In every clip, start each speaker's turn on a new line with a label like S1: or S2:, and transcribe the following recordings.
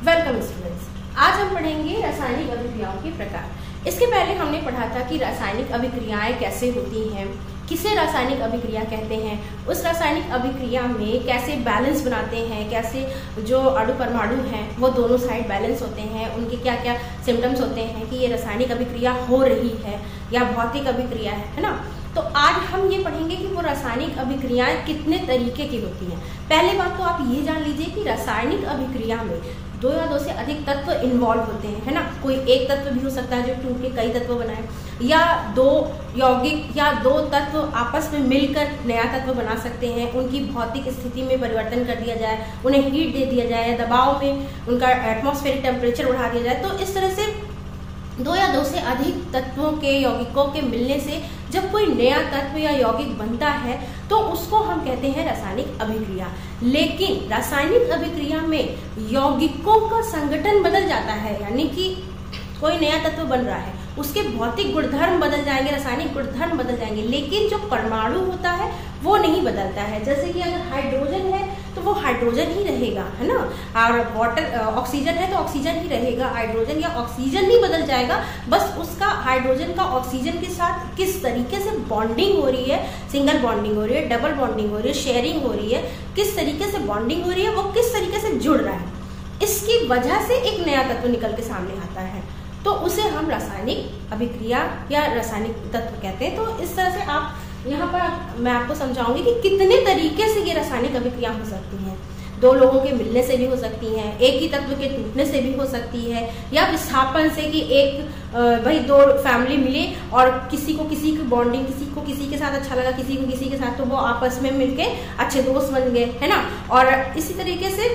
S1: Welcome students. आज हम पढ़ेंगे रासायनिक अभिक्रियाओं के प्रकार। इसके पहले हमने पढ़ा था कि रासायनिक अभिक्रियाएं कैसे होती हैं, किसे रासायनिक अभिक्रिया कहते हैं, उस रासायनिक अभिक्रिया में कैसे बैलेंस बनाते हैं, कैसे जो अणु परमाणु हैं वो दोनों साइड बैलेंस होते हैं, उनके क्या क्या सिम्टम्स होते हैं कि ये रासायनिक अभिक्रिया हो रही है या भौतिक अभिक्रिया है ना। तो आज हम ये पढ़ेंगे कि वो रासायनिक अभिक्रियाएं कितने तरीके की होती हैं। पहली बात तो आप ये जान लीजिए कि रासायनिक अभिक्रिया में दो या दो से अधिक तत्व इन्वॉल्व होते हैं, है ना। कोई एक तत्व भी हो सकता है जो टूट के कई तत्व बनाए, या दो यौगिक या दो तत्व आपस में मिलकर नया तत्व बना सकते हैं। उनकी भौतिक स्थिति में परिवर्तन कर दिया जाए, उन्हें हीट दे दिया जाए, दबाव में उनका एटमॉस्फेरिक टेम्परेचर बढ़ा दिया जाए। तो इस तरह से दो या दो से अधिक तत्वों के यौगिकों के मिलने से जब कोई नया तत्व या यौगिक बनता है तो उसको हम कहते हैं रासायनिक अभिक्रिया। लेकिन रासायनिक अभिक्रिया में यौगिकों का संगठन बदल जाता है, यानी कि कोई नया तत्व बन रहा है, उसके भौतिक गुणधर्म बदल जाएंगे, रासायनिक गुणधर्म बदल जाएंगे, लेकिन जो परमाणु होता है वो नहीं बदलता है। जैसे कि अगर हाइड्रोजन है तो वो हाइड्रोजन ही रहेगा, है ना। और वाटर ऑक्सीजन है तो ऑक्सीजन ही रहेगा, हाइड्रोजन या ऑक्सीजन नहीं बदल जाएगा। बस उसका हाइड्रोजन का ऑक्सीजन के साथ किस तरीके से बॉन्डिंग हो रही है, सिंगल बॉन्डिंग हो रही है, डबल बॉन्डिंग हो रही है, शेयरिंग हो रही है, किस तरीके से बॉन्डिंग हो रही है, वो किस तरीके से जुड़ रहा है, इसकी वजह से एक नया तत्व निकल के सामने आता है, तो उसे हम रासायनिक अभिक्रिया या रासायनिक तत्व कहते हैं। तो इस तरह से आप यहाँ पर मैं आपको समझाऊंगी कि कितने तरीके से ये रासायनिक अभिक्रिया हो सकती हैं। दो लोगों के मिलने से भी हो सकती हैं, एक ही तत्व के टूटने से भी हो सकती है, या विस्थापन से कि एक भाई दो फैमिली मिले और किसी को किसी की बॉन्डिंग, किसी को किसी के साथ अच्छा लगा, किसी को किसी के साथ, तो वो आपस में मिलके अच्छे दोस्त बन गए, है ना। और इसी तरीके से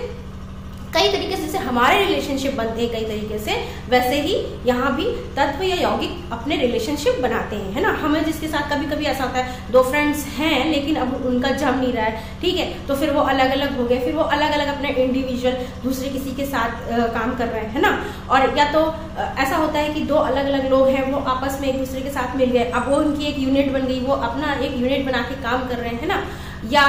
S1: कई तरीके से जैसे हमारे रिलेशनशिप बनते हैं कई तरीके से, वैसे ही यहाँ भी तत्व या यौगिक अपने रिलेशनशिप बनाते हैं, है ना। हमें जिसके साथ कभी कभी ऐसा होता है दो फ्रेंड्स हैं लेकिन अब उनका जम नहीं रहा है, ठीक है, तो फिर वो अलग अलग हो गए, फिर वो अलग अलग अपने इंडिविजुअल दूसरे किसी के साथ काम कर रहे हैं, है ना। और या तो ऐसा होता है कि दो अलग अलग लोग हैं, वो आपस में एक दूसरे के साथ मिल गए, अब वो उनकी एक यूनिट बन गई, वो अपना एक यूनिट बना के काम कर रहे हैं, है ना। या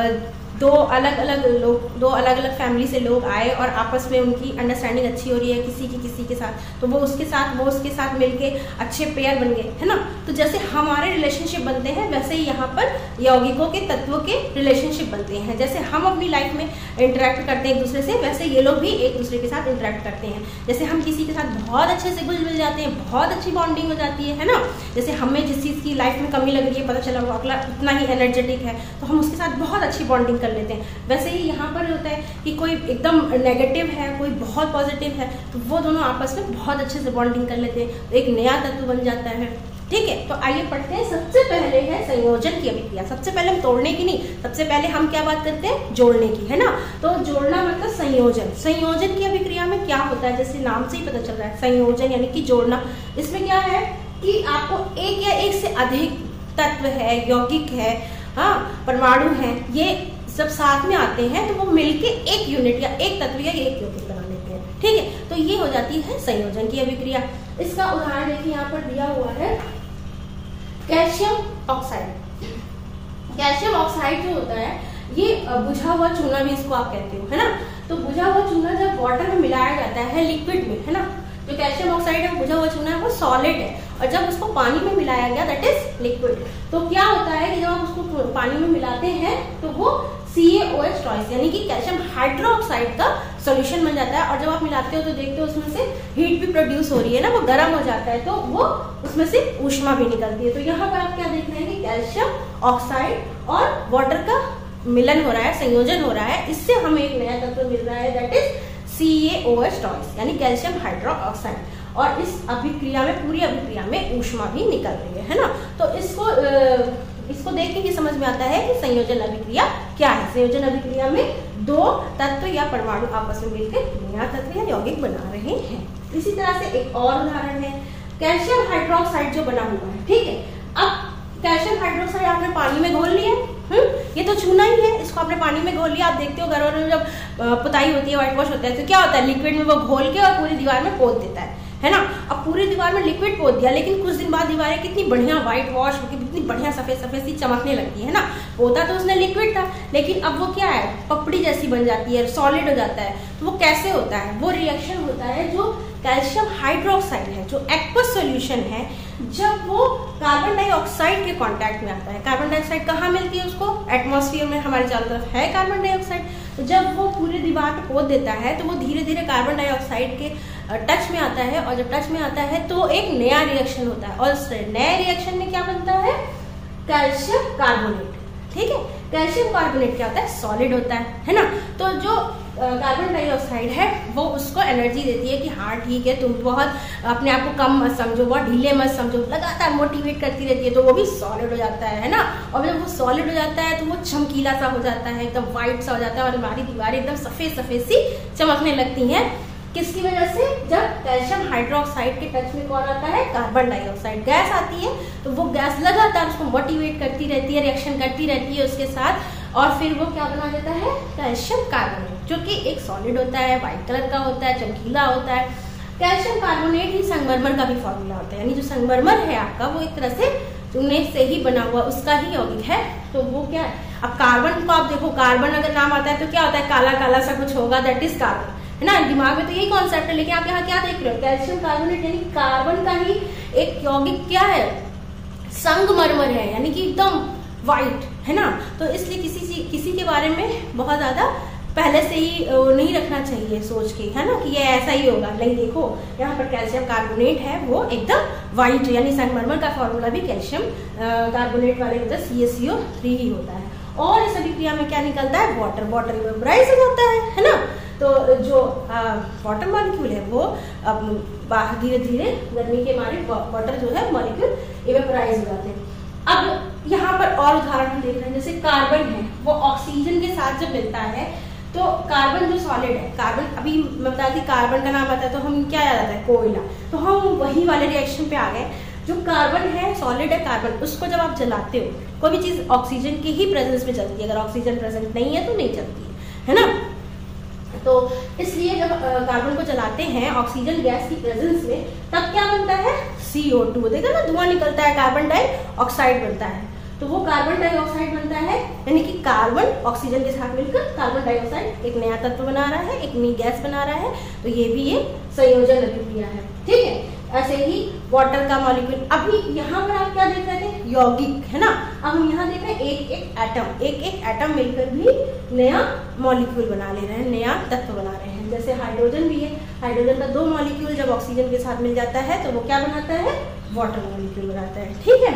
S1: दो अलग अलग लोग, दो अलग अलग फैमिली से लोग आए और आपस में उनकी अंडरस्टैंडिंग अच्छी हो रही है किसी की किसी के साथ, तो वो उसके साथ मिलके अच्छे पेयर बन गए, है ना। तो जैसे हमारे रिलेशनशिप बनते हैं वैसे ही यहाँ पर यौगिकों के तत्वों के रिलेशनशिप बनते हैं। जैसे हम अपनी लाइफ में इंटरेक्ट करते हैं एक दूसरे से, वैसे ये लोग भी एक दूसरे के साथ इंटरेक्ट करते हैं। जैसे हम किसी के साथ बहुत अच्छे से घुल मिल जाते हैं, बहुत अच्छी बॉन्डिंग हो जाती है ना। जैसे हमें जिस चीज़ की लाइफ में कमी लग रही है, पता चला वो अगला इतना ही एनर्जेटिक है तो हम उसके साथ बहुत अच्छी बॉन्डिंग कर लेते हैं। वैसे ही यहाँ पर होता है कि कोई एकदम नेगेटिव है, कोई बहुत पॉजिटिव है, तो वो दोनों आपस में बहुत अच्छे से बॉन्डिंग कर लेते हैं, तो एक नया तत्व बन जाता है, ठीक है। तो आइए पढ़ते हैं। सबसे पहले है संयोजन की अभिक्रिया। सबसे पहले हम तोड़ने की नहीं, सबसे पहले हम क्या बात करते हैं, जोड़ने की, है ना। तो जोड़ना मतलब संयोजन। संयोजन की अभिक्रिया में क्या होता है, जैसे नाम से ही पता चल रहा है, संयोजन यानी कि जोड़ना। इसमें क्या है कि आपको एक या एक से अधिक तत्व है, यौगिक है, हाँ, परमाणु है, ये जब साथ में आते हैं तो वो मिलके एक यूनिट या एक तत्व या एक यौगिक बना लेते हैं, ठीक है। तो ये हो जाती है संयोजन की अभिक्रिया। इसका उदाहरण देखिए यहाँ पर दिया हुआ है कैल्शियम ऑक्साइड। कैल्शियम ऑक्साइड जो होता है ये बुझा हुआ चूना भी इसको आप कहते हो, है ना। तो बुझा हुआ चूना जब वाटर में मिलाया जाता है लिक्विड में, है ना, जो कैल्शियम ऑक्साइड है बुझा हुआ चूना है वो सॉलिड है, और जब उसको पानी में मिलाया गया दैट इज लिक्विड, तो क्या होता है कि जब आप उसको पानी में मिलाते हैं तो वो CaOH टॉइस यानी कि कैल्शियम हाइड्रोक्साइड का सॉल्यूशन बन जाता है। और जब आप मिलाते हो तो देखते हो उसमें से हीट भी प्रोड्यूस हो रही है ना, वो गर्म हो जाता है, तो वो उसमें से ऊष्मा भी निकलती है। तो यहाँ पर आप क्या देख रहे हैं कि कैल्शियम ऑक्साइड और वाटर का मिलन हो रहा है, संयोजन हो रहा है, इससे हमें एक नया तत्व मिल रहा है दैट इज CaOH टॉइस यानी कैल्शियम हाइड्रोक्साइड। और इस अभिक्रिया में, पूरी अभिक्रिया में ऊष्मा भी निकल रही है ना। तो इसको देख के समझ में आता है कि संयोजन अभिक्रिया क्या है। संयोजन अभिक्रिया में दो तत्व या परमाणु आपस में मिलकर नया तत्व या यौगिक बना रहे हैं। इसी तरह से एक और उदाहरण है कैल्शियम हाइड्रोक्साइड जो बना हुआ है, ठीक है। अब कैल्शियम हाइड्रोक्साइड आपने पानी में घोल लिया, ये तो चूना ही है, इसको आपने पानी में घोल लिया। आप देखते हो घरों में जब पुताई होती है, व्हाइट वॉश होता है, तो क्या होता है, लिक्विड में वो घोल के और पूरी दीवार में पोत देता है है ना। अब पूरी दीवार में लिक्विड पोत दिया, लेकिन कुछ दिन बाद दीवारें कितनी बढ़िया व्हाइट वॉश होकर कितनी बढ़िया सफेद सफेद सी चमकने लगती है ना। पोता तो उसने लिक्विड था, लेकिन अब वो क्या है, पपड़ी जैसी बन जाती है, सॉलिड हो जाता है। तो वो कैसे होता है, वो रिएक्शन होता है जो कैल्शियम हाइड्रोक्साइड है, जो एक्वस सॉल्यूशन है, जब वो कार्बन डाइऑक्साइड के कांटेक्ट में आता है। कार्बन डाइऑक्साइड कहाँ मिलती है उसको, एटमॉस्फेयर में हमारे चारों तरफ है कार्बन डाइऑक्साइड। तो जब वो पूरी दीवार पे पोत देता है तो वो धीरे धीरे कार्बन डाइऑक्साइड के टच में आता है, और जब टच में आता है तो एक नया रिएक्शन होता है, और उस नए रिएक्शन में क्या बनता है, कैल्शियम कार्बोनेट। ठीक है, कैल्शियम कार्बोनेट क्या होता है, सॉलिड होता है ना। तो जो कार्बन डाइऑक्साइड है वो उसको एनर्जी देती है कि हाँ ठीक है, तुम बहुत अपने आप को कम मत समझो, बहुत ढीले मत समझो, लगातार मोटिवेट करती रहती है, तो वो भी सॉलिड हो जाता है ना। और जब वो सॉलिड हो जाता है तो वो चमकीला सा हो जाता है, एकदम व्हाइट सा हो जाता है, और हमारी दीवारें एकदम सफेद सफेद सी चमकने लगती हैं। किसकी वजह से, जब कैल्शियम हाइड्रोक्साइड के टच में कौन आता है, कार्बन डाइऑक्साइड गैस आती है। तो वो गैस लगातार उसको मोटिवेट करती रहती है, रिएक्शन करती रहती है उसके साथ, और फिर वो क्या बना देता है, कैल्शियम कार्बोनेट, जो कि एक सॉलिड होता है, व्हाइट कलर का होता है, चमकीला होता है। कैल्शियम कार्बोनेट ही संगमरमर का भी फॉर्मूला होता है, यानी जो संगमरमर है आपका वो एक तरह से चूने से ही बना हुआ उसका ही यौगिक है। तो वो क्या है, अब कार्बन को आप देखो, कार्बन अगर नाम आता है तो क्या होता है, काला काला सा कुछ होगा, दैट इज कार्बन, है ना। दिमाग में तो यही कॉन्सेप्ट है, लेकिन आप यहाँ क्या देख रहे हो, कैल्शियम कार्बोनेट यानी कार्बन का ही एक यौगिक क्या है, संगमरमर है, यानी कि एकदम व्हाइट, है ना। तो इसलिए किसी के बारे में बहुत ज्यादा पहले से ही नहीं रखना चाहिए सोच के, है ना, कि ये ऐसा ही होगा। नहीं, देखो यहाँ पर कैल्शियम कार्बोनेट है वो एकदम व्हाइट, यानी संगमरमर का फॉर्मूला भी कैल्शियम कार्बोनेट वाले होता है, CaCO3 ही होता है। और इस अभिक्रिया में क्या निकलता है, वाटर, वाटर इवेपोराइज हो जाता है ना। तो जो वाटर मॉलिक्यूल है वो अब धीरे धीरे गर्मी के मारे वाटर जो है मॉलिक्यूल इवेपोराइज हो जाते हैं। अब यहाँ पर और उदाहरण हम देख रहे हैं, जैसे कार्बन है वो ऑक्सीजन के साथ जब मिलता है तो कार्बन जो सॉलिड है, कार्बन अभी मैं बता दी, कार्बन का नाम आता है तो हम क्या याद आता है, कोयला। तो हम वही वाले रिएक्शन पे आ गए। जो कार्बन है, सॉलिड है कार्बन, उसको जब आप जलाते हो, कोई भी चीज ऑक्सीजन के ही प्रेजेंस में चलती है, अगर ऑक्सीजन प्रेजेंट नहीं है तो नहीं चलती है ना। तो इसलिए जब कार्बन को जलाते हैं ऑक्सीजन गैस की प्रेजेंस में, तब क्या बनता है, CO2, देखा ना, धुआं निकलता है, कार्बन डाइऑक्साइड बनता है। तो वो कार्बन डाइऑक्साइड बनता है, यानी कि कार्बन ऑक्सीजन के साथ मिलकर कार्बन डाइऑक्साइड एक नया तत्व बना रहा है, एक नई गैस बना रहा है। तो ये भी एक संयोजन अभिक्रिया है, ठीक है। ऐसे ही वाटर का मॉलिक्यूल, अभी यहाँ पर आप क्या देख रहे थे, यौगिक, है ना। अब हम यहाँ देख रहे हैं एक एक एटम मिलकर भी नया मॉलिक्यूल बना ले रहे हैं, नया तत्व बना रहे हैं। जैसे हाइड्रोजन भी है, हाइड्रोजन का 2 मॉलिक्यूल जब ऑक्सीजन के साथ मिल जाता है तो वो क्या बनाता है, वाटर मॉलिक्यूल बनाता है, ठीक है।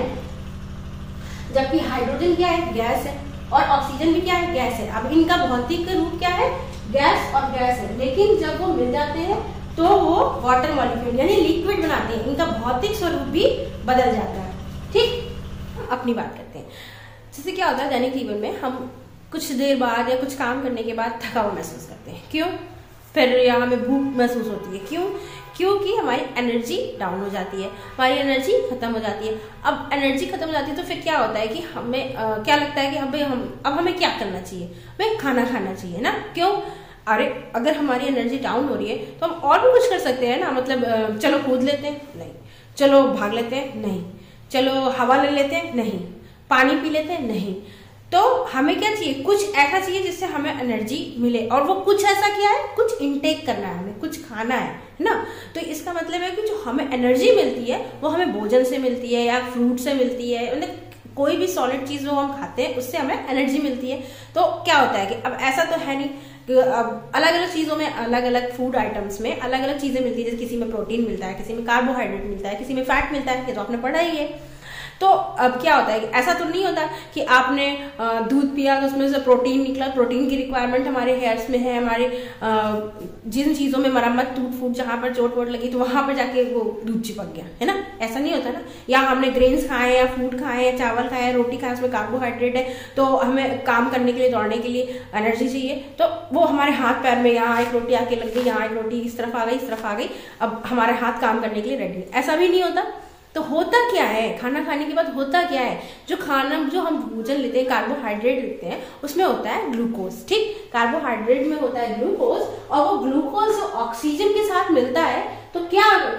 S1: जबकि हाइड्रोजन क्या है, गैस है, और ऑक्सीजन भी क्या है, गैस है। अब इनका भौतिक रूप क्या है, गैस और गैस है, लेकिन जब वो मिल जाते हैं तो वो वाटर मॉलिक्यूल यानी लिक्विड बनाते हैं, इनका भौतिक स्वरूप भी बदल जाता है, ठीक। अपनी बात करते हैं, जैसे क्या होता है दैनिक जीवन में, हम कुछ देर बाद या कुछ काम करने के बाद थका हुआ महसूस करते हैं, क्यों, फिर या हमें भूख महसूस होती है, क्यों, क्योंकि हमारी एनर्जी डाउन हो जाती है, हमारी एनर्जी खत्म हो जाती है। अब एनर्जी खत्म हो जाती है तो फिर क्या होता है कि हमें क्या लगता है कि अब हमें क्या करना चाहिए, हमें खाना खाना चाहिए ना, क्यों, अरे अगर हमारी एनर्जी डाउन हो रही है तो हम और भी कुछ कर सकते हैं ना, मतलब चलो कूद लेते हैं, नहीं, चलो भाग लेते हैं, नहीं, चलो हवा ले लेते हैं, नहीं, पानी पी लेते हैं, नहीं। तो हमें क्या चाहिए, कुछ ऐसा चाहिए जिससे हमें एनर्जी मिले, और वो कुछ ऐसा क्या है, कुछ इनटेक करना है, हमें कुछ खाना है ना। तो इसका मतलब है कि जो हमें एनर्जी मिलती है वो हमें भोजन से मिलती है या फ्रूट से मिलती है, मतलब कोई भी सॉलिड चीज जो हम खाते हैं उससे हमें एनर्जी मिलती है। तो क्या होता है कि अब ऐसा तो है नहीं कि अब अलग अलग चीजों में, अलग अलग फूड आइटम्स में अलग अलग चीजें मिलती है, जैसे किसी में प्रोटीन मिलता है, किसी में कार्बोहाइड्रेट मिलता है, किसी में फैट मिलता है, ये तो आपने पढ़ा ही है। तो अब क्या होता है कि ऐसा तो नहीं होता कि आपने दूध पिया तो उसमें से प्रोटीन निकला, प्रोटीन की रिक्वायरमेंट हमारे हेयर्स में है, हमारे जिन चीजों में मरम्मत, टूट फूट जहां पर चोट वोट लगी तो वहां पर जाके वो दूध चिपक गया, है ना, ऐसा नहीं होता ना। या हमने ग्रेन्स खाए या फूड खाए या चावल खाए, रोटी खाए, उसमें कार्बोहाइड्रेट है, तो हमें काम करने के लिए, दौड़ने के लिए एनर्जी चाहिए, तो वो हमारे हाथ पैर में, यहाँ एक रोटी आके लग गई, यहाँ एक रोटी इस तरफ आ गई, इस तरफ आ गई, अब हमारे हाथ काम करने के लिए रेडी। ऐसा भी नहीं होता। तो होता क्या है, खाना खाने के बाद होता क्या है, जो हम भोजन लेते हैं, कार्बोहाइड्रेट लेते हैं, उसमें होता है ग्लूकोज, ठीक, कार्बोहाइड्रेट में होता है ग्लूकोज, और वो ग्लूकोज ऑक्सीजन के साथ मिलता है तो क्या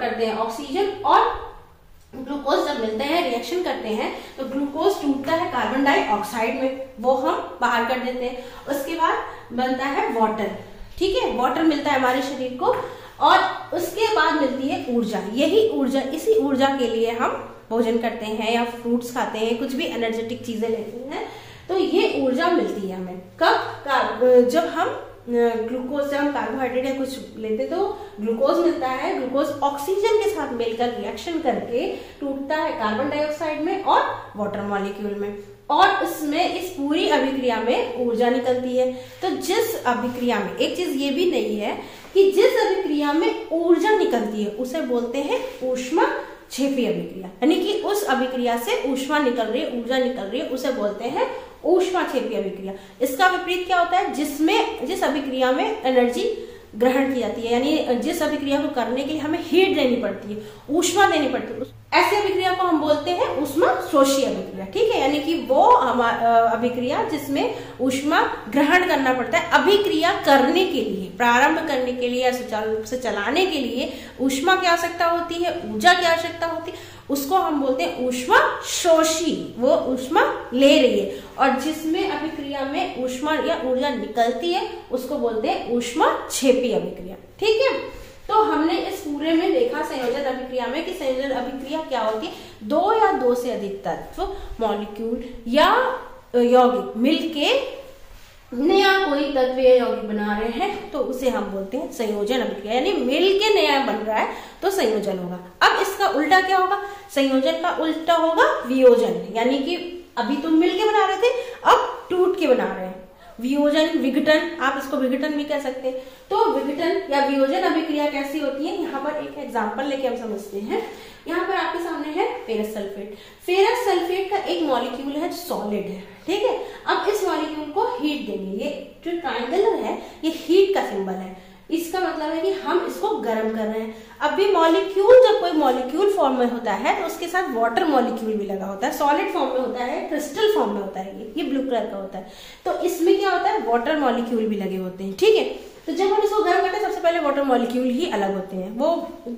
S1: करते हैं ऑक्सीजन और ग्लूकोज जब मिलते हैं, रिएक्शन करते हैं, तो ग्लूकोज टूटता है कार्बन डाइऑक्साइड में, वो हम बाहर कर देते हैं। उसके बाद बनता है वाटर, ठीक है, वाटर मिलता है हमारे शरीर को, और उसके बाद मिलती है ऊर्जा। यही ऊर्जा, इसी ऊर्जा के लिए हम भोजन करते हैं या फ्रूट्स खाते हैं, कुछ भी एनर्जेटिक चीजें लेते हैं, तो ये ऊर्जा मिलती है हमें। कब? जब हम ग्लूकोज से हम कार्बोहाइड्रेट या कुछ लेते तो ग्लूकोज मिलता है, ग्लूकोज ऑक्सीजन के साथ मिलकर रिएक्शन करके टूटता है कार्बन डाइऑक्साइड में और वाटर मॉलिक्यूल में, और इसमें इस पूरी अभिक्रिया में ऊर्जा निकलती है। तो जिस अभिक्रिया में, एक चीज ये भी नहीं है कि जिस अभिक्रिया में ऊर्जा निकलती है उसे बोलते हैं ऊष्माक्षेपी अभिक्रिया, यानी कि उस अभिक्रिया से ऊष्मा निकल रही है, ऊर्जा निकल रही है, उसे बोलते हैं ऊष्माक्षेपी अभिक्रिया। इसका विपरीत क्या होता है? जिस अभिक्रिया में एनर्जी ग्रहण की जाती है, यानी जिस अभिक्रिया को करने के लिए हमें हीट देनी पड़ती है, ऊष्मा देनी पड़ती है, ऐसी अभिक्रिया को हम बोलते हैं ऊष्मा शोषी अभिक्रिया, ठीक है, यानी कि वो अभिक्रिया जिसमें ऊष्मा ग्रहण करना पड़ता है। अभिक्रिया करने के लिए, प्रारंभ करने के लिए या सुचारू रूप से चलाने के लिए ऊष्मा की आवश्यकता होती है, ऊर्जा की आवश्यकता होती है, उसको हम बोलते हैं ऊष्मा शोषी, वो ऊष्मा ले रही है। और जिसमें अभिक्रिया में ऊष्मा या ऊर्जा निकलती है उसको बोलते हैं ऊष्माक्षेपी अभिक्रिया, ठीक है। तो हमने इस पूरे में देखा संयोजन अभिक्रिया में कि संयोजन अभिक्रिया क्या होती है, दो या दो से अधिक तत्व, मॉलिक्यूल या यौगिक मिलके नया कोई तत्व या यौगिक बना रहे हैं तो उसे हम बोलते हैं संयोजन अभिक्रिया, यानी मिलके नया बन रहा है तो संयोजन होगा। अब इसका उल्टा क्या होगा? संयोजन का उल्टा होगा वियोजन, यानी कि अभी तुम मिलके बना रहे थे, अब टूट के बना रहे हैं। वियोजन, विघटन, आप इसको विघटन भी कह सकते हैं। तो विघटन या वियोजन अभिक्रिया कैसी होती है, यहाँ पर एक एग्जांपल लेके हम समझते हैं। यहाँ पर आपके सामने है फेरस सल्फेट। फेरस सल्फेट का एक मॉलिक्यूल है, सॉलिड है, ठीक है। अब इस मॉलिक्यूल को हीट देंगे, ये जो ट्रायंगुलर है ये हीट का सिंबल है, इसका मतलब है कि हम इसको गर्म कर रहे हैं। अब भी मॉलिक्यूल, जब कोई मॉलिक्यूल फॉर्म में होता है तो उसके साथ वाटर मॉलिक्यूल भी लगा होता है, सॉलिड फॉर्म में होता है, क्रिस्टल फॉर्म में होता है, ये ब्लू कलर का होता है, तो इसमें क्या होता है, वाटर मॉलिक्यूल भी लगे होते हैं, ठीक है। तो जब हम इसको गर्म करते हैं सबसे पहले वाटर मॉलिक्यूल ही अलग होते हैं, वो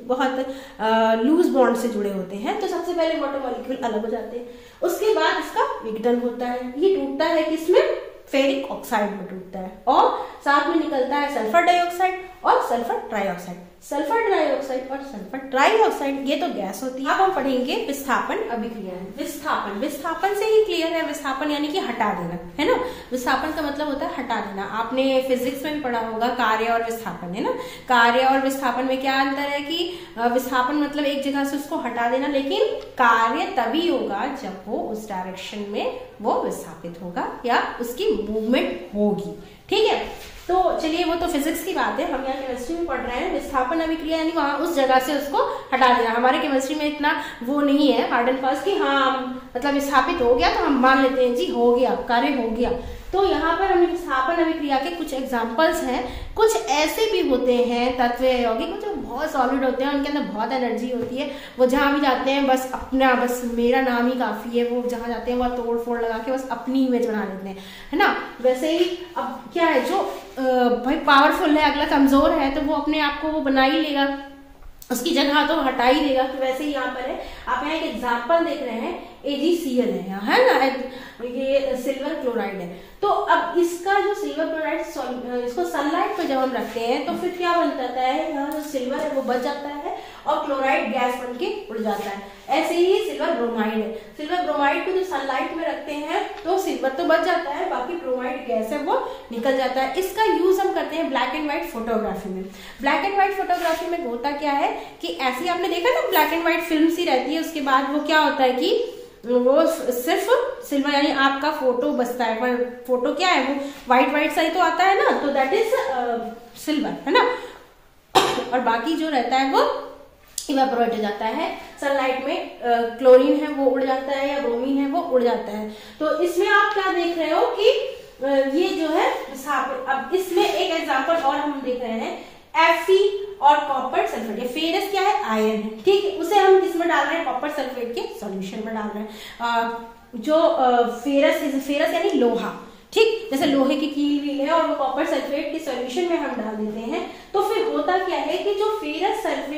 S1: बहुत लूज बॉन्ड से जुड़े होते हैं, तो सबसे पहले वाटर मॉलिक्यूल अलग हो जाते हैं। उसके बाद इसका विघटन होता है, ये टूटता है किसमें, फेरिक ऑक्साइड में टूटता है, और साथ में निकलता है सल्फर डाइऑक्साइड और सल्फर ट्राइऑक्साइड। सल्फर डाइऑक्साइड और सल्फर ट्राइऑक्साइड ये तो गैस होती है। अब हम पढ़ेंगे विस्थापन अभिक्रिया। विस्थापन, विस्थापन से ही क्लियर है, विस्थापन यानी कि हटा देना, है ना। विस्थापन का मतलब होता है हटा देना। आपने फिजिक्स में भी पढ़ा होगा कार्य और विस्थापन, है ना। कार्य और विस्थापन में क्या अंतर है कि विस्थापन मतलब एक जगह से उसको हटा देना, लेकिन कार्य तभी होगा जब वो उस डायरेक्शन में वो विस्थापित होगा या उसकी मूवमेंट होगी, ठीक है। तो चलिए, वो तो फिजिक्स की बात है, हम यहाँ केमिस्ट्री में पढ़ रहे हैं। विस्थापन अभिक्रिया यानी वहां उस जगह से उसको हटा देना। हमारे केमिस्ट्री में इतना वो नहीं है हार्ड एंड फास्ट कि हाँ मतलब विस्थापित हो गया तो हम मान लेते हैं जी हो गया, कार्य हो गया। तो यहाँ पर हमें विस्थापन अभिक्रिया के कुछ एग्जांपल्स हैं। कुछ ऐसे भी होते हैं तत्व यौगिक जो बहुत सॉलिड होते हैं, उनके अंदर बहुत एनर्जी होती है, वो जहाँ भी जाते हैं बस मेरा नाम ही काफी है, वो जहाँ जाते हैं वह तोड़ फोड़ लगा के बस अपनी इमेज बना लेते हैं, है ना। वैसे ही अब क्या है, जो भाई पावरफुल है, अगला कमजोर है, तो वो अपने आप को वो बना ही लेगा, उसकी जगह तो हटा ही देगा। तो वैसे ही यहाँ पर है, आप यहाँ एक एग्जांपल देख रहे हैं, AgCl है यहाँ, है ना, ये सिल्वर क्लोराइड है। तो अब इसका जो सिल्वर क्लोराइड इसको सनलाइट पे जब हम रखते हैं तो फिर क्या बन जाता है, यहाँ जो सिल्वर है वो बच जाता है और क्लोराइड गैस बन के उड़ जाता है। ऐसे ही सिल्वर ब्रोमाइड है, सिल्वर ब्रोमाइड को जो सनलाइट में रखते हैं तो सिल्वर तो बच जाता है, बाकी ब्रोमाइड गैस है वो निकल जाता है। इसका यूज हम करते हैं ब्लैक एंड व्हाइट फोटोग्राफी में। ब्लैक एंड व्हाइट फोटोग्राफी में होता क्या है कि ऐसी आपने देखा ना ब्लैक एंड व्हाइट फिल्म सी रहती है, उसके बाद वो क्या होता है कि वो सिर्फ सिल्वर यानी आपका फोटो बचता है, पर फोटो क्या है वो व्हाइट सा ही तो आता है ना, तो दैट इज सिल्वर, है ना। और बाकी जो रहता है वो इवेपोरेट हो जाता है सनलाइट में, क्लोरीन है वो उड़ जाता है या ब्रोमीन है वो उड़ जाता है। तो इसमें आप क्या देख रहे हो कि ये जो है विस्थापन। अब इसमें एक एग्जांपल और हम देख रहे हैं, Fe और कॉपर सल्फेट। ये फेरस क्या है, आयरन है, ठीक है, उसे हम किसमें डाल रहे हैं, कॉपर सल्फेट के सॉल्यूशन में डाल रहे हैं। जो फेरस यानी लोहा, ठीक, जैसे लोहे की कील वील है और वो कॉपर सल्फेट के सॉल्यूशन में हम डाल देते हैं, तो फिर होता क्या है कि जो फेरस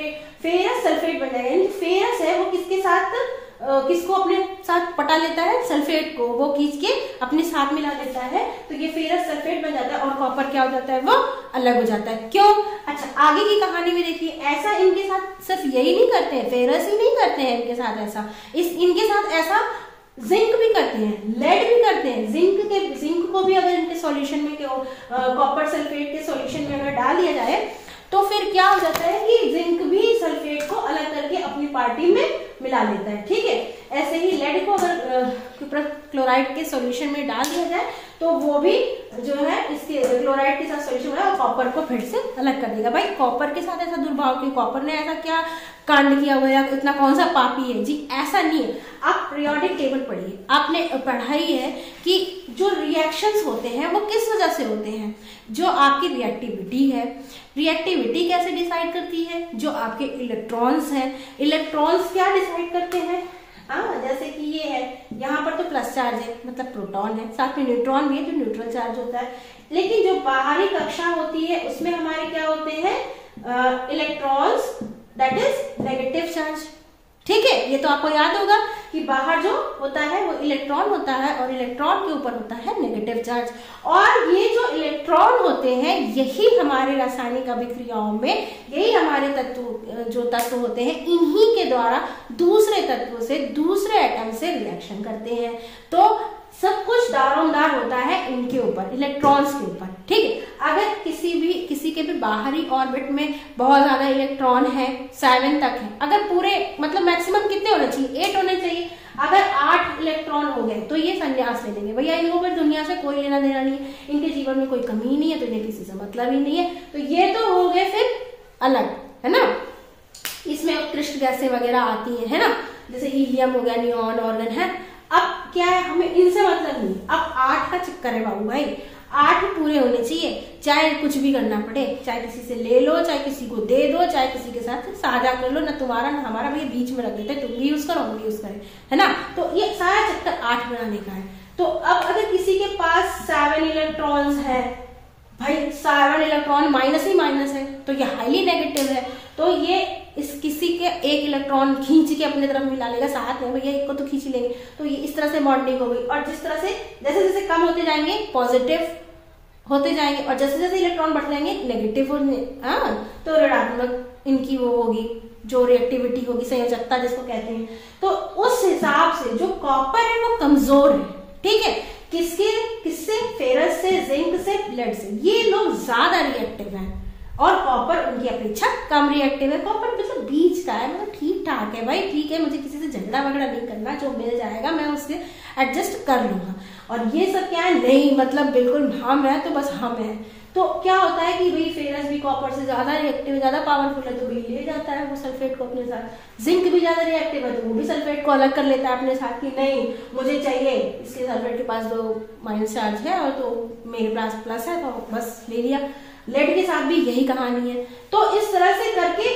S1: सल्फेट बन जाएगा, यानी फेरस है वो किसके साथ किसको अपने साथ पटा लेता है, सल्फेट को वो खींच के अपने साथ मिला लेता है, तो ये फेरस सल्फेट बन जाता है और कॉपर क्या हो जाता है, वो अलग हो जाता है। क्यों? अच्छा, आगे की कहानी में देखिए, ऐसा इनके साथ सिर्फ यही नहीं करते हैं, फेरस ही नहीं करते हैं इनके साथ ऐसा, इनके साथ ऐसा जिंक भी करते हैं, लेड भी करते हैं। जिंक को भी अगर इनके सॉल्यूशन में कॉपर सल्फेट के सॉल्यूशन में अगर डाल दिया जाए तो फिर क्या हो जाता है कि जिंक भी सल्फेट को अलग करके अपनी पार्टी में मिला लेता है। ठीक है, ऐसे ही लेड को अगर क्लोराइड के सॉल्यूशन में डाल दिया जाए तो वो भी जो है इसके क्लोराइड के साथ सॉल्यूशन में और कॉपर को फिर से अलग कर देगा। भाई कॉपर के साथ ऐसा दुर्भाव कि कॉपर ने ऐसा क्या कांड किया हुआ है, इतना कौन सा पापी है जी, ऐसा नहीं है। आप पीरियोडिक टेबल पढ़िए, आपने पढ़ाई है कि जो रिएक्शंस होते हैं वो किस वजह से होते हैं, जो आपकी रिएक्टिविटी है, रिएक्टिविटी कैसे डिसाइड करती है, जो आपके इलेक्ट्रॉन्स हैं, इलेक्ट्रॉन्स क्या डिसाइड करते हैं। जैसे कि ये है, यहाँ पर तो प्लस चार्ज है मतलब प्रोटॉन है, साथ में न्यूट्रॉन भी है जो न्यूट्रल चार्ज होता है, लेकिन जो बाहरी कक्षा होती है उसमें हमारे क्या होते हैं, electrons, that is negative charge. ठीक है, ये तो आपको याद होगा कि बाहर जो होता है वो इलेक्ट्रॉन होता है और इलेक्ट्रॉन के ऊपर होता है नेगेटिव चार्ज। और ये जो इलेक्ट्रॉन होते हैं यही हमारे रासायनिक अभिक्रियाओं में, यही हमारे तत्व होते हैं, इन्हीं के द्वारा दूसरे तत्वों से, दूसरे एटम से रिएक्शन करते हैं। तो सब कुछ दारोमदार होता है इनके ऊपर, इलेक्ट्रॉन्स के ऊपर। ठीक है, अगर किसी के भी बाहरी ऑर्बिट में बहुत ज्यादा इलेक्ट्रॉन है, 7 तक है, अगर पूरे मतलब मैक्सिमम कितने होने चाहिए, 8 होने चाहिए, अगर 8 इलेक्ट्रॉन हो गए तो ये संन्यास ले लेंगे, भैया इनको फिर दुनिया से कोई लेना देना नहीं है, इनके जीवन में कोई कमी ही नहीं है, तो इन्हें किसी से मतलब ही नहीं है, तो ये तो हो गए फिर अलग, है ना। इसमें उत्कृष्ट गैसें वगैरह आती है ना, जैसे हीलियम हो गया, नियॉन, ऑर्गन है। अब क्या है, हमें इनसे मतलब नहीं, अब 8 का चक्कर है बाबू भाई, 8 पूरे होने चाहिए, चाहे कुछ भी करना पड़े, चाहे किसी से ले लो, चाहे किसी को दे दो, चाहे किसी के साथ साझा कर लो, ना तुम्हारा ना हमारा, भैया बीच में रख देते, तुम भी यूज करो हम भी यूज करें, है ना। तो ये सारा चक्कर 8 बनाने का है। तो अब अगर किसी के पास 7 इलेक्ट्रॉन्स है, भाई 7 इलेक्ट्रॉन माइनस ही माइनस है, तो ये हाईली नेगेटिव है, तो ये इस किसी के एक इलेक्ट्रॉन खींच के अपने तरफ मिला लेगा, साथ में भैया एक को तो खींच लेंगे, तो ये इस तरह से बॉन्डिंग हो गई। और जिस तरह से जैसे जैसे कम होते जाएंगे पॉजिटिव होते जाएंगे, और जैसे जैसे इलेक्ट्रॉन बढ़ते जाएंगे नेगेटिव होने, तो ऋणात्मक इनकी वो होगी, जो रिएक्टिविटी होगी, संयोजकता जिसको कहते हैं। तो उस हिसाब से जो कॉपर है वो कमजोर है। ठीक है, किससे, फेरस से, जिंक से, लेड से, ये लोग ज्यादा रिएक्टिव हैं और कॉपर उनकी अपेक्षा कम रिएक्टिव है। कॉपर मतलब बीच का है, मतलब ठीक ठाक है, भाई ठीक है, मुझे किसी से झगड़ा वगड़ा नहीं करना, जो मिल जाएगा मैं उससे एडजस्ट कर लूंगा। और ये सब क्या है, नहीं मतलब बिल्कुल हम है तो बस हम है। तो क्या होता है कि भाई फेरस भी कॉपर से ज्यादा रिएक्टिव, ज्यादा पावरफुल है, तो भाई ले जाता है वो सल्फेट को अपने साथ। जिंक भी ज्यादा रिएक्टिव है तो वो भी सल्फेट को अलग कर लेता है अपने साथ, कि नहीं मुझे चाहिए, इसके सल्फेट के पास 2 माइनस चार्ज है और तो मेरे पास प्लस है, तो बस ले लिया। लेड के साथ भी यही कहानी है। तो इस तरह से करके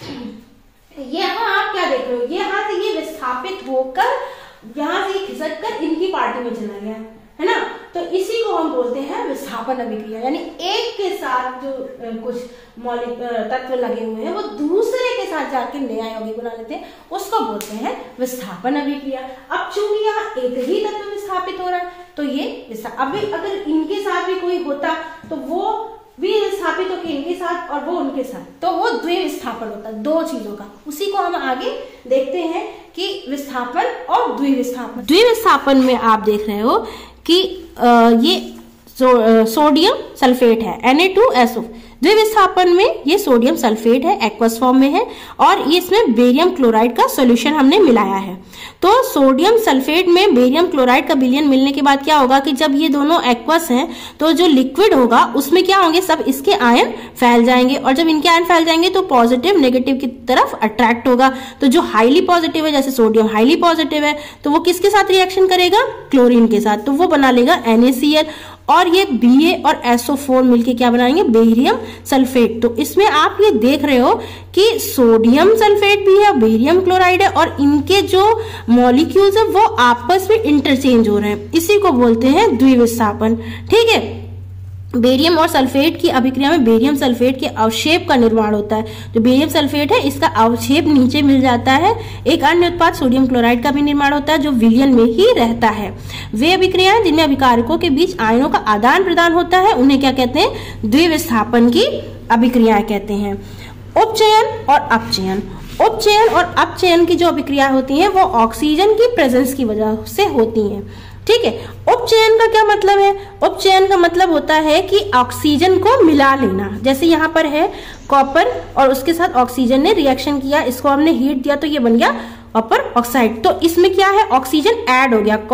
S1: यहाँ आप क्या देख रहे हो, यहाँ से ये विस्थापित होकर यहाँ से खिसक कर इनकी पार्टी में चला गया, है ना। तो इसी को हम बोलते हैं विस्थापन अभिक्रिया, यानी एक के साथ जो कुछ मौलिक तत्व लगे हुए हैं वो दूसरे के साथ जाके नया यौगिक बना लेते हैं, उसको बोलते हैं विस्थापन अभिक्रिया। अब चूंकि यहाँ एक ही तत्व विस्थापित हो रहा है तो ये अभी अगर इनके साथ भी कोई होता तो वो भी विस्थापित होकर इनके साथ और वो उनके साथ, तो वो द्विविस्थापन होता है, 2 चीजों का। उसी को हम आगे देखते हैं कि विस्थापन और द्विविस्थापन। द्विविस्थापन में आप देख रहे हो कि ये सोडियम सल्फेट है, Na2SO। द्विविस्थापन में ये सोडियम सल्फेट है, एक्वस फॉर्म में है, और ये इसमें बेरियम क्लोराइड का सॉल्यूशन हमने मिलाया है। तो सोडियम सल्फेट में बेरियम क्लोराइड का विलयन मिलने के बाद क्या होगा कि जब ये दोनों एक्वस हैं तो जो लिक्विड होगा उसमें क्या होंगे, सब इसके आयन फैल जाएंगे, और जब इनके आयन फैल जाएंगे तो पॉजिटिव नेगेटिव की तरफ अट्रैक्ट होगा। तो जो हाईली पॉजिटिव है, जैसे सोडियम हाईली पॉजिटिव है, तो वो किसके साथ रिएक्शन करेगा, क्लोरीन के साथ, तो वो बना लेगा NaCl। और ये Ba और SO4 मिलके क्या बनाएंगे, बेरियम सल्फेट। तो इसमें आप ये देख रहे हो कि सोडियम सल्फेट भी है, बेरियम क्लोराइड है, और इनके जो मॉलिक्यूल्स है वो आपस में इंटरचेंज हो रहे हैं, इसी को बोलते हैं द्विविस्थापन। ठीक है, बेरियम और सल्फेट की अभिक्रिया में बेरियम सल्फेट के अवक्षेप का निर्माण होता है। जो बेरियम सल्फेट है इसका अवक्षेप नीचे मिल जाता है। एक अन्य उत्पाद सोडियम क्लोराइड का भी निर्माण होता है जो विलयन में ही रहता है। वे अभिक्रियाएं जिनमें अभिकारकों के बीच आयनों का आदान प्रदान होता है उन्हें क्या कहते हैं, द्विविस्थापन की अभिक्रियाएं कहते हैं। उपचयन और अपचयन। उपचयन और अपचयन की जो अभिक्रिया होती है वो ऑक्सीजन की प्रेजेंस की वजह से होती है। ठीक है, उपचयन का क्या मतलब है, उपचयन का मतलब होता है कि ऑक्सीजन को मिला लेना। जैसे यहाँ पर है कॉपर और उसके साथ ऑक्सीजन ने रिएक्शन किया, इसको हमने हीट दिया तो ये बन गया कॉपर ऑक्साइड। तो इसमें क्या है, ऑक्सीजन ऐड हो गया,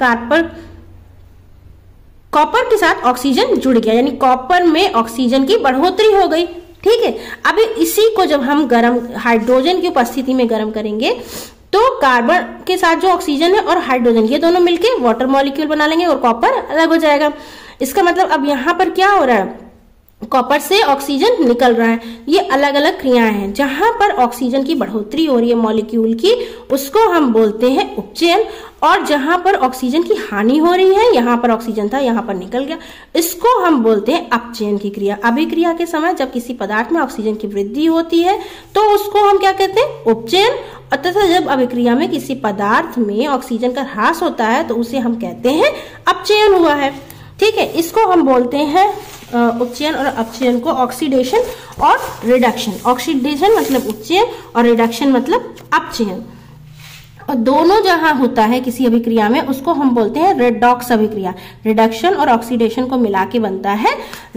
S1: कॉपर के साथ ऑक्सीजन जुड़ गया, यानी कॉपर में ऑक्सीजन की बढ़ोतरी हो गई। ठीक है, अब इसी को जब हम गर्म हाइड्रोजन की उपस्थिति में गर्म करेंगे तो कार्बन के साथ जो ऑक्सीजन है और हाइड्रोजन ये दोनों मिलके वाटर मॉलिक्यूल बना लेंगे और कॉपर अलग हो जाएगा। इसका मतलब अब यहाँ पर क्या हो रहा है, कॉपर से ऑक्सीजन निकल रहा है। ये अलग अलग क्रियाएं हैं। जहां पर ऑक्सीजन की बढ़ोतरी हो रही है मॉलिक्यूल की, उसको हम बोलते हैं उपचयन, और जहां पर ऑक्सीजन की हानि हो रही है, यहाँ पर ऑक्सीजन था यहाँ पर निकल गया, इसको हम बोलते हैं अपचयन की क्रिया। अभिक्रिया के समय जब किसी पदार्थ में ऑक्सीजन की वृद्धि होती है तो उसको हम क्या कहते हैं, उपचयन। तथा जब अभिक्रिया में किसी पदार्थ में ऑक्सीजन का ह्रास होता है तो उसे हम कहते हैं अपचयन हुआ है। ठीक है, इसको हम बोलते हैं उपचयन और अपचयन को ऑक्सीडेशन और रिडक्शन। ऑक्सीडेशन मतलब उपचयन और रिडक्शन मतलब अपचयन। और दोनों जहां होता है किसी अभिक्रिया में उसको हम बोलते हैं रेडॉक्स अभिक्रिया। रिडक्शन और ऑक्सीडेशन को मिला के बनता है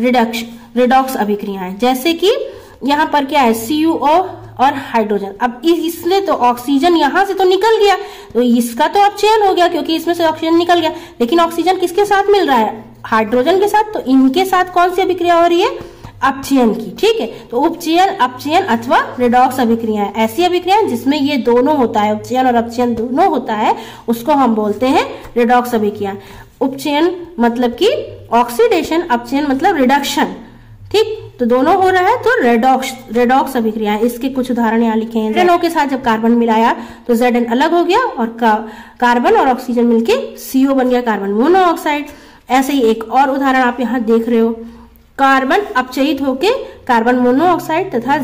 S1: रिडॉक्स अभिक्रियाएं। जैसे कि यहाँ पर क्या है, CuO और हाइड्रोजन। अब इसने तो ऑक्सीजन यहां से तो निकल गया तो इसका तो अपचयन हो गया क्योंकि इसमें से ऑक्सीजन निकल गया, लेकिन ऑक्सीजन किसके साथ मिल रहा है, हाइड्रोजन के साथ। तो इनके साथ कौन सी अभिक्रिया हो रही है, अपचयन की। ठीक है, तो उपचयन, अपचयन अथवा रिडॉक्स अभिक्रिया ऐसी अभिक्रिया जिसमें ये दोनों होता है, उपचयन और अपचयन दोनों होता है, उसको हम बोलते हैं रिडॉक्स अभिक्रिया। उपचयन मतलब कि ऑक्सीडेशन, अपचयन मतलब रिडक्शन। ठीक, तो दोनों हो रहा है तो रेडॉक्स अभिक्रिया। इसके कुछ उदाहरण यहाँ लिखे हैं। ZNO के साथ जब कार्बन मिलाया तो Zn अलग हो गया और कार्बन और ऑक्सीजन मिलके CO बन गया, कार्बन मोनोऑक्साइड। ऐसे ही एक और उदाहरण आप यहाँ देख रहे हो, कार्बन अपचयित होके कार्बन मोनोऑक्साइड तथा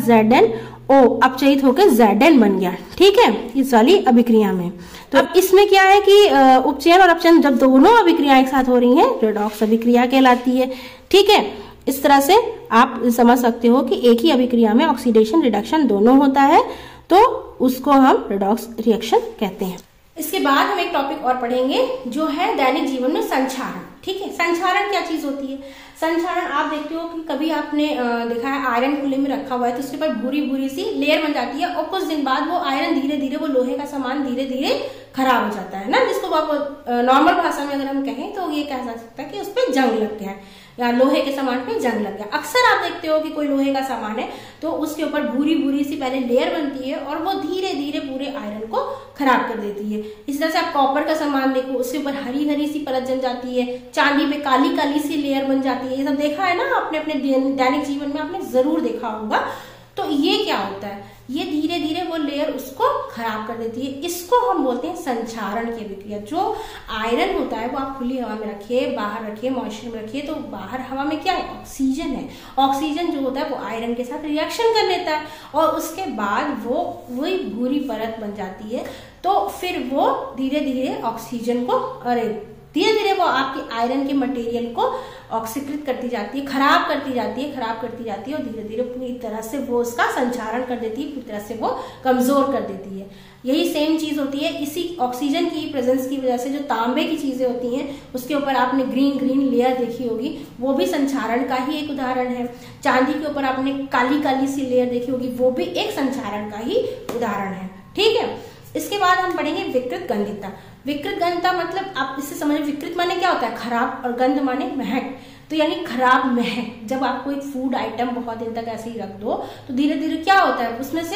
S1: ZnO अपचयित होकर Zn बन गया। ठीक है, इस वाली अभिक्रिया में। तो अब इसमें क्या है कि उपचयन और अपचयन जब दोनों अभिक्रियाएं एक साथ हो रही हैं रेडॉक्स अभिक्रिया कहलाती है। ठीक है, इस तरह से आप समझ सकते हो कि एक ही अभिक्रिया में ऑक्सीडेशन रिडक्शन दोनों होता है तो उसको हम रेडॉक्स रिएक्शन कहते हैं। इसके बाद हम एक टॉपिक और पढ़ेंगे जो है दैनिक जीवन में संक्षारण। ठीक है, संक्षारण क्या चीज होती है, संक्षारण आप देखते हो कि कभी आपने देखा है आयरन खुले में रखा हुआ है तो उसके ऊपर भूरी भूरी सी लेयर बन जाती है और कुछ दिन बाद वो आयरन धीरे धीरे, वो लोहे का सामान धीरे धीरे खराब हो जाता है ना, जिसको आप नॉर्मल भाषा में अगर हम कहें तो ये कहा जा सकता है कि उस पर जंग लग गया है या लोहे के सामान पे जंग लग गया। अक्सर आप देखते हो कि कोई लोहे का सामान है तो उसके ऊपर भूरी भूरी सी पहले लेयर बनती है और वो धीरे धीरे पूरे आयरन को खराब कर देती है। इस तरह से आप कॉपर का सामान देखो, उसके ऊपर हरी हरी सी परत जम जाती है, चांदी पे काली काली सी लेयर बन जाती है। ये सब देखा है ना आपने अपने दैनिक जीवन में, आपने जरूर देखा होगा। तो ये क्या होता है, ये धीरे धीरे वो लेयर उसको खराब कर देती है। इसको हम बोलते हैं संक्षारण की अभिक्रिया। जो आयरन होता है वो आप खुली हवा में रखिए, बाहर रखिए, मॉइस्चर में रखिए, तो बाहर हवा में क्या है, ऑक्सीजन है। ऑक्सीजन जो होता है वो आयरन के साथ रिएक्शन कर लेता है और उसके बाद वो वही भूरी परत बन जाती है। तो फिर वो धीरे धीरे ऑक्सीजन को धीरे धीरे वो आपकी आयरन के मटेरियल को ऑक्सीकृत करती जाती है, खराब करती जाती है और धीरे धीरे पूरी तरह से वो उसका संचारण कर देती है, पूरी तरह से वो कमजोर कर देती है। यही सेम चीज होती है इसी ऑक्सीजन की प्रेजेंस की वजह से। जो तांबे की चीजें होती हैं उसके ऊपर आपने ग्रीन ग्रीन लेयर देखी होगी, वो भी संचारण का ही एक उदाहरण है। चांदी के ऊपर आपने काली काली सी लेयर देखी होगी, वो भी एक संचारण का ही उदाहरण है। ठीक है, इसके बाद हम पढ़ेंगे विकृत गंधिता। विकृत गंधिता मतलब आप इससे समझ, विकृत माने क्या होता है, खराब, और गंध माने महक। तो यानी खराब महक। जब आप कोई फूड आइटम बहुत दिन तक ऐसे ही रख दो तो धीरे धीरे क्या होता है, उसमें से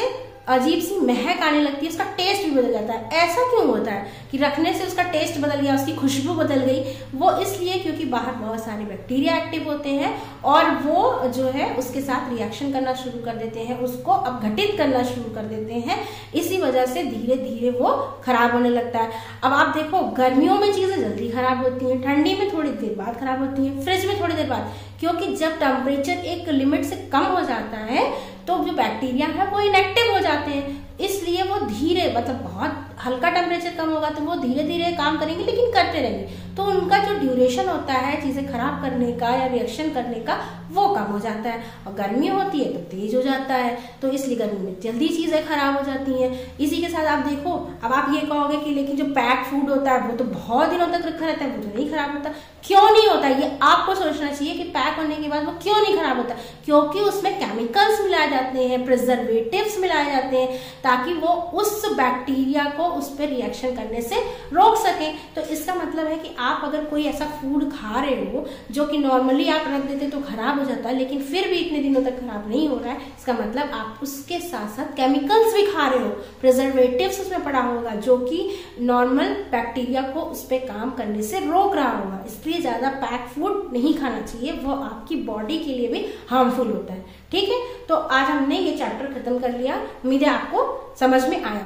S1: अजीब सी महक आने लगती है, उसका टेस्ट भी बदल जाता है। ऐसा क्यों होता है कि रखने से उसका टेस्ट बदल गया, उसकी खुशबू बदल गई? वो इसलिए क्योंकि बाहर बहुत सारे बैक्टीरिया एक्टिव होते हैं और वो जो है उसके साथ रिएक्शन करना शुरू कर देते हैं, उसको अपघटित करना शुरू कर देते हैं। इसी वजह से धीरे धीरे वो खराब होने लगता है। अब आप देखो, गर्मियों में चीजें जल्दी खराब होती हैं, ठंडी में थोड़ी देर बाद खराब होती हैं, फ्रिज में थोड़ी देर बाद, क्योंकि जब टेम्परेचर एक लिमिट से कम हो जाता है तो जो बैक्टीरिया है वो इनएक्टिव हो जाते हैं। इसलिए वो धीरे, मतलब बहुत हल्का टेम्परेचर कम होगा तो वो धीरे धीरे काम करेंगे, लेकिन करते रहेंगे। तो उनका जो ड्यूरेशन होता है चीजें खराब करने का या रिएक्शन करने का, वो कम हो जाता है। और गर्मी होती है तो तेज हो जाता है, तो इसलिए गर्मी में जल्दी चीजें खराब हो जाती हैं। इसी के साथ आप देखो, अब आप ये कहोगे कि लेकिन जो पैक फूड होता है वो तो बहुत दिनों तक रखा रहता है, वो तो नहीं खराब होता। क्यों नहीं होता, ये आपको सोचना चाहिए कि पैक होने के बाद वो क्यों नहीं खराब होता। क्योंकि उसमें केमिकल्स मिलाए जाते हैं, प्रिजर्वेटिव्स मिलाए जाते हैं, ताकि वो उस बैक्टीरिया को उस पर रिएक्शन करने से रोक सकें। तो इसका मतलब है कि आप अगर कोई ऐसा फूड खा रहे हो जो कि नॉर्मली आप रख देते तो खराब हो जाता है, लेकिन फिर भी इतने दिनों तक खराब नहीं हो रहा है, इसका मतलब आप उसके साथ साथ केमिकल्स भी खा रहे हो, प्रिजर्वेटिव्स उसमें पड़ा होगा जो कि नॉर्मल बैक्टीरिया को उस पर काम करने से रोक रहा होगा। इसलिए ज्यादा पैक फूड नहीं खाना चाहिए, वो आपकी बॉडी के लिए भी हार्मफुल होता है। ठीक है, तो आज हमने ये चैप्टर खत्म कर लिया। उम्मीद है आपको समझ में आया।